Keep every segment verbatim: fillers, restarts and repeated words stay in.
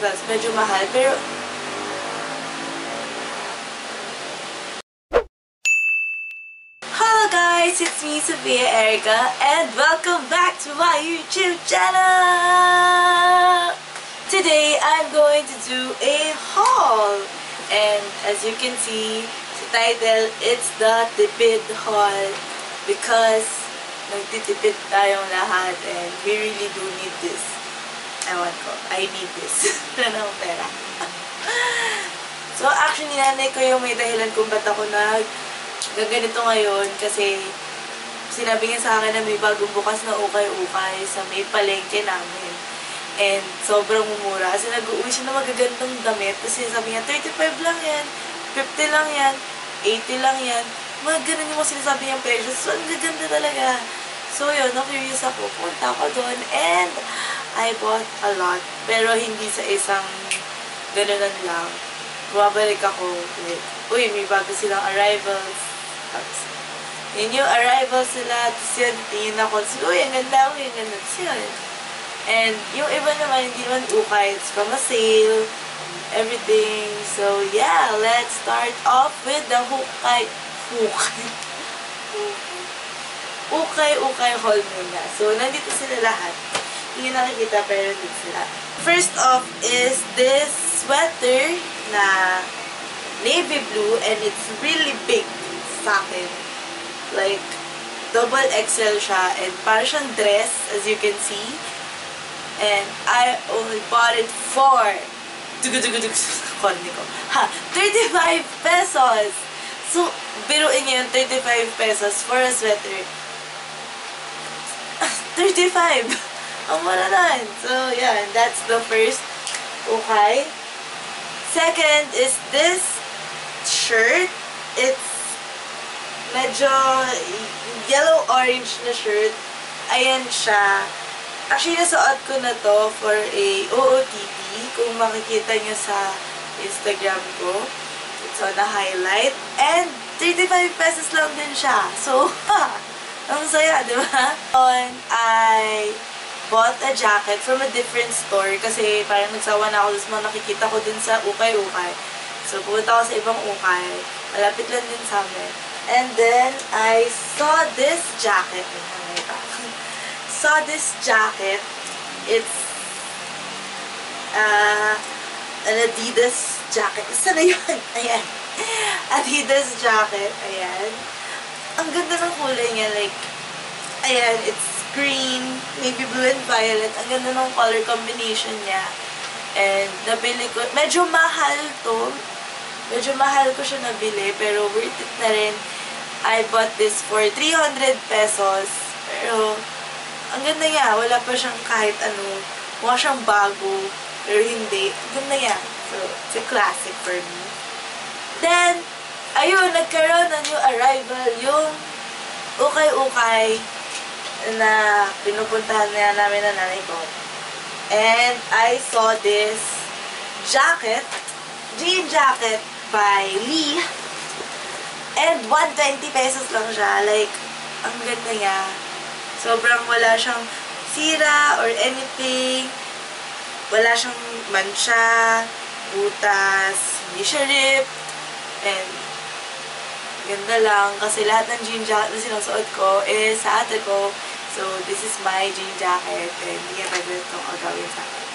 pesos. Medyo mahal, pero hello guys! It's me, Sophia Erica, and welcome back to my YouTube channel! Today, I'm going to do a haul. And as you can see, sa title, it's the Tipid Haul. Because nagtitipid tayong lahat and we really do need this. Ewan ko, I need this. Wala na akong pera. So actually, nanay ko yung may dahilan kung ba't ako nag gaganito ngayon kasi sinabi niya sa akin na may bagong bukas na ukay-ukay sa may palengke namin. And sobrang mumura. Kasi nag-uwi siya na magagandang damit. Kasi sabi niya, thirty-five lang yan, fifty lang yan, eighty lang yan. Mga ganun yung mga sinasabi niyang presyo. So, ang gaganda talaga. So, yun, na-curious ako. Punta ako doon and I bought a lot. Pero hindi sa isang ganunan lang. Bumabalik ako with, uy, may bago silang arrivals. Yun yung arrivals sila. Tapos yun, tingin ako. So, uy, ang ganda, uy, ang ganda. Tapos yun. And yung iba naman, hindi naman ukay. It's from a sale. Everything. So, yeah, let's start off with the ukay. Ukay. Ukay-ukay haul muna. So, nandito sila lahat. Hindi nakikita, pero nandito sila. First off is this sweater na navy blue and it's really big sa akin. Like, double X L siya and parang siyang dress, as you can see. And I only bought it for ha, thirty-five pesos. So, biruin niyo yung thirty-five pesos for a sweater. thirty-five! Ang mura nun. So, yeah, that's the first ukay. Second is this shirt. It's medyo yellow-orange na shirt. Ayan siya. Actually, nasuot ko na to for a O O T D. Kung makikita nyo sa Instagram ko. It's on a highlight. And thirty-five pesos lang din siya. So, ha! Ang saya, di ba? On, I bought a jacket from a different store kasi parang nagsawa na ako sa mga nakikita ko din sa ukay-ukay. So, pumunta ako sa ibang ukay. Malapit lang din sa amin. And then, I saw this jacket. saw this jacket. It's uh, an Adidas jacket. Isa na yun. Ayan. Adidas jacket. Ayan. Ang ganda ng kulay niya. Like, ayan, it's green, navy blue and violet. Ang ganda ng color combination niya. And, nabili ko. Medyo mahal to. Medyo mahal ko siya nabili. Pero, worth it na rin. I bought this for three hundred pesos. Pero, ang ganda niya. Wala pa siyang kahit ano. Mukha siyang bago. Pero hindi. Ang ganda niya. So, it's a classic for me. Then, ayun, nagkaroon na new arrival. Yung ukay-ukay na pinupuntahan na namin na nanay ko. And I saw this jacket. Jean jacket by Lee. And one hundred twenty pesos lang siya. Like, ang ganda niya. Sobrang wala siyang sira or anything. Wala siyang mancha, butas, hindi siya ripped. And, ganda lang. Kasi lahat ng jean jacket na sinusuot ko is sa ate ko. So, this is my jean jacket. And hindi niya pwede itong agawin sa akin.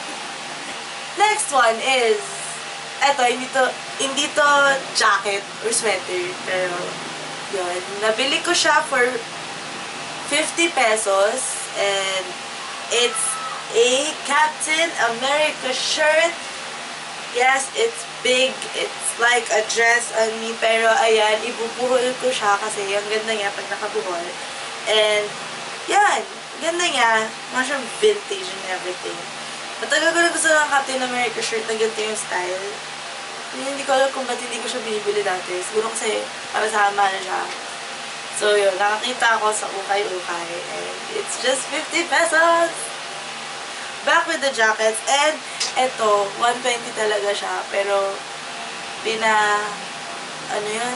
Next one is, eto, hindi to, hindi to jacket or sweater. Pero, yun. Nabili ko siya for fifty pesos and it's a Captain America shirt. Yes, it's big. It's like a dress on me. Pero ayan, ibubuhol ko siya kasi ang ganda niya pag nakabuhol. And yan, ganda niya. Mga siyang vintage and everything. Matagal ko na gusto ng Captain America shirt na ganito yung style. Hindi ko alam kung ba't hindi ko siya binibili dati. Siguro kasi para sa mahal siya. So, yun. Nakakita ako sa ukay-ukay. And it's just fifty pesos! Back with the jackets. And, eto, one hundred twenty talaga siya. Pero, pina, ano yun?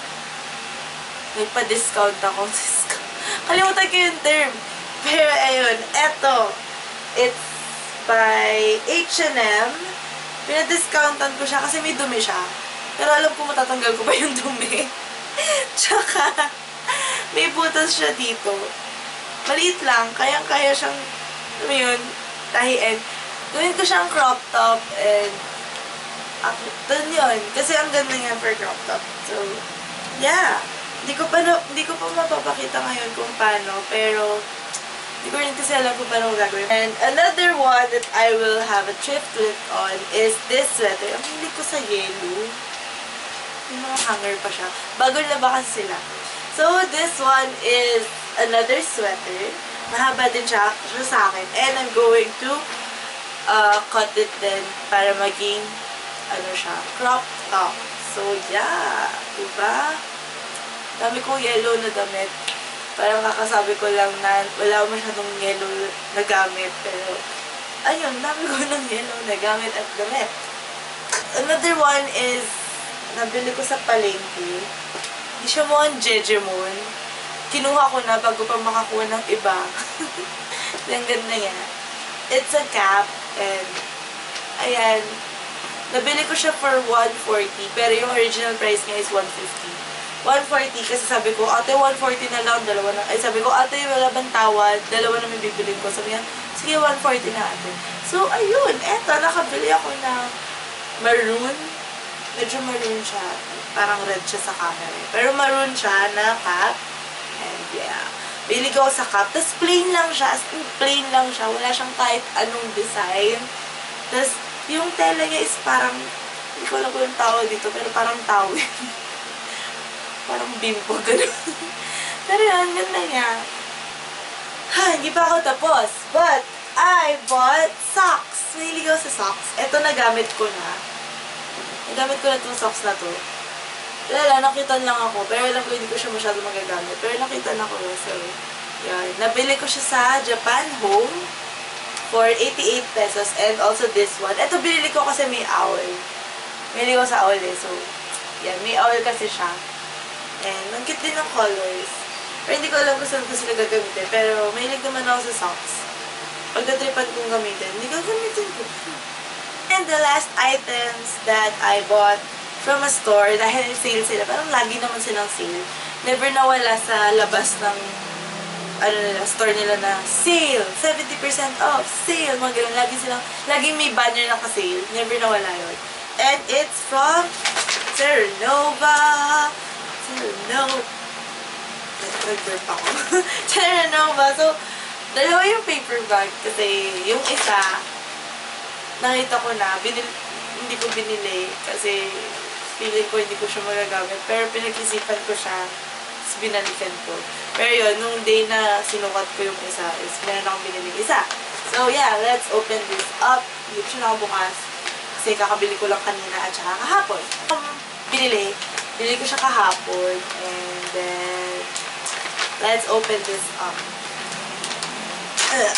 Nagpa-discount ako. Kalimutan ko yung term. Pero, ayun. Eto. It's by H and M. Pinadiscountan ko siya kasi may dumi siya. Pero alam ko matatanggal ko pa yung dumi. Tsaka, may butas siya dito. Maliit lang, kayang-kaya siyang, ano yun, tahiin. Gawin ko siyang crop top and ako, dun yun. Kasi ang ganda niya for crop top. So, yeah. Hindi ko pa, no, hindi ko pa mapapakita ngayon kung paano, pero hindi ko rin kasi alam kung paano gagawin. And another one that I will have a thrift look on is this sweater. Ang hindi ko sa yellow. May mga hanger pa siya. Bago na ba kasi sila. So, this one is another sweater. Mahaba din siya, siya sa akin. And I'm going to uh, cut it din para maging ano siya, crop top. So, yeah. Diba? Dami kong yellow na damit. Parang kakasabi ko lang na wala masyadong yellow na gamit. Pero, ayun, dami ko ng yellow na gamit at damit. Another one is, nabili ko sa palengke. Hindi siya mo ang Jejemon. Kinuha ko na bago pa makakuha ng iba. Ang ganda niya. It's a cap. And, ayan, nabili ko siya for one forty. Pero yung original price niya is one fifty. one forty kasi sabi ko, ate, one forty na lang, dalawa na. Ay, sabi ko, ate, wala bang tawad? Dalawa na may bibilin ko. Sabi niya, sige, one forty na, ate. So, ayun, eto, nakabili ako ng maroon. Medyo maroon siya. Parang red siya sa camera. Pero maroon siya na cap. And yeah, bili ko sa cap. Tapos plain lang siya. As in, plain lang siya. Wala siyang kahit anong design. Tapos, yung tela niya is parang, hindi ko alam kung yung tawag dito, pero parang tawid. Parang bimpo, gano'n. Pero yun, ganda niya. Ha, hindi pa ako tapos. But, I bought socks. Mahilig ako sa socks. Ito, nagamit ko na. Nagamit ko na itong socks na to. Wala, nakitan lang ako. Pero alam ko, hindi ko siya masyado magagamit. Pero nakitan ako. So, yan. Nabili ko siya sa Japan Home for eighty-eight pesos. And also this one. Ito, binili ko kasi may owl. Binili ko sa owl eh. So, yan. May owl kasi siya. And, ang cute din ng colors. Pero hindi ko alam kung saan ko sila gagamitin. Pero, mahilig naman ako sa socks. Pagkatripan kong gamitin, hindi gagamitin ko. And the last items that I bought from a store, dahil sale sila, parang lagi naman silang sale. Never nawala sa labas ng ano nila, store nila na sale, seventy percent off, sale, mga ganun. Lagi silang, laging may banner na ka-sale. Never nawala yun. And it's from Terranova. Terranova. Nag-burp ako. Terranova. So, dalawa yung paper bag kasi yung isa, nakita ko na, binil, hindi ko binili kasi feeling ko hindi ko siya magagamit. Pero pinag-isipan ko siya, tapos binalikan ko. Pero yun, nung day na sinukat ko yung isa, is meron akong binili isa. So yeah, let's open this up. Hindi ko siya nakabukas kasi kakabili ko lang kanina at saka kahapon. Um, binili. Binili ko siya kahapon. And then, let's open this up. Ugh.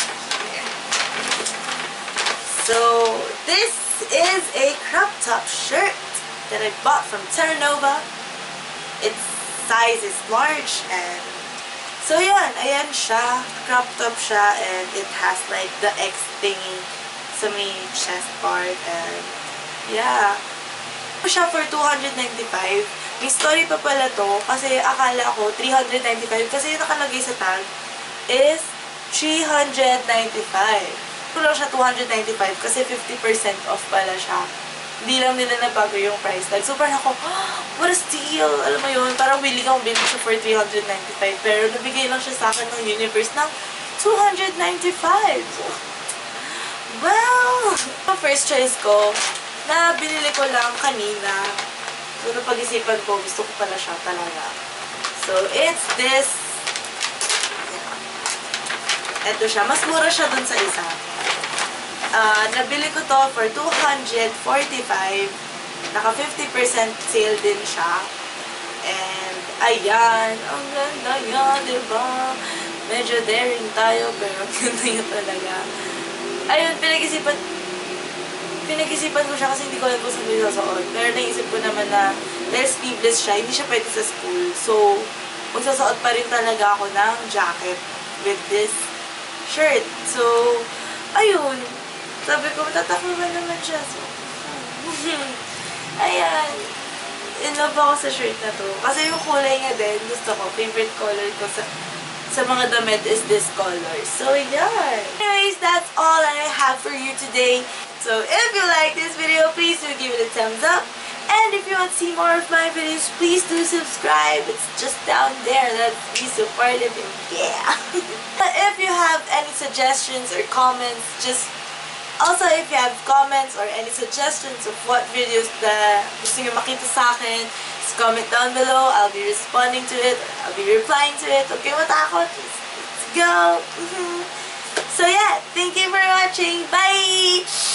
So, this is a crop top shirt that I bought from Terranova. Its size is large and so yan, ayan siya. Crop top siya and it has like the X thingy sa may chest part and yeah. Ito siya for two hundred ninety-five. May story pa pala to kasi akala ko three hundred ninety-five kasi yung nakalagay sa tag is three hundred ninety-five. Ito lang siya two hundred ninety-five kasi fifty percent off pala siya. Hindi lang nila nabago yung price tag. So parang ako, oh, what a steal! Alam mo yun, parang willing akong bili siya for three hundred ninety-five pero nabigay lang siya sa akin ng Universe ng two hundred ninety-five. So, well, ang first choice ko, na binili ko lang kanina. So, napag-isipan ko, gusto ko pala siya talaga. So, it's this. Ito siya. Mas mura siya dun sa isa. Uh, nabili ko to for two hundred forty-five. Naka fifty percent sale din siya. And, ayan. Ang ganda yan, diba? Medyo daring tayo, pero ang ganda yun talaga. Ayun, pinag-isipan pinag-isipan ko siya kasi hindi ko alam kung saan ko sasuot. Pero naisip ko naman na dahil sleeveless siya, hindi siya pwede sa school. So, magsasuot pa rin talaga ako ng jacket with this shirt. So, ayun. Sabi ko, tatakluban naman siya. So, ayan. In love ako sa shirt na to. Kasi yung kulay niya din, gusto ko, favorite color ko sa sa mga damit is this color. So, yeah. Anyways, that's all that I have for you today. So, if you like this video, please do give it a thumbs up. And if you want to see more of my videos, please do subscribe. It's just down there. Let's be supportive. Yeah. If you have any suggestions or comments, just also if you have comments or any suggestions of what videos na gusto nyo makita sa akin, just comment down below. I'll be responding to it. I'll be replying to it. Okay, matakot. Let's, let's go. So yeah, thank you for watching. Bye!